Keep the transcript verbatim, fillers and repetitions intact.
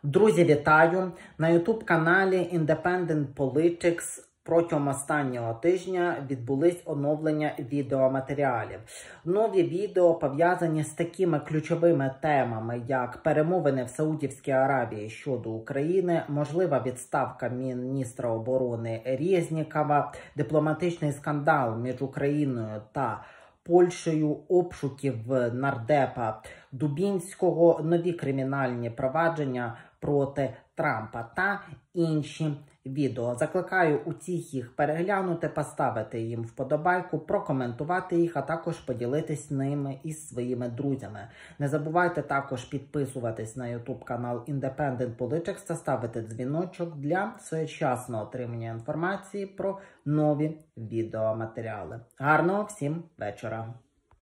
Друзі, вітаю! На ютуб-каналі Independent Politics протягом останнього тижня відбулись оновлення відеоматеріалів. Нові відео пов'язані з такими ключовими темами, як перемовини в Саудівській Аравії щодо України, можлива відставка міністра оборони Резнікова, дипломатичний скандал між Україною та Польщею, обшуків нардепа Дубінського, нові кримінальні провадження проти Трампа та інші відео. Закликаю усіх їх переглянути, поставити їм вподобайку, прокоментувати їх, а також поділитись ними із своїми друзями. Не забувайте також підписуватись на ютуб канал Independent Politics та ставити дзвіночок для своєчасного отримання інформації про нові відеоматеріали. Гарного всім вечора!